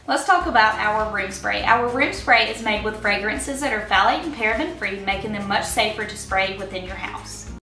Let's talk about our room spray. Our room spray is made with fragrances that are phthalate and paraben free, making them much safer to spray within your house.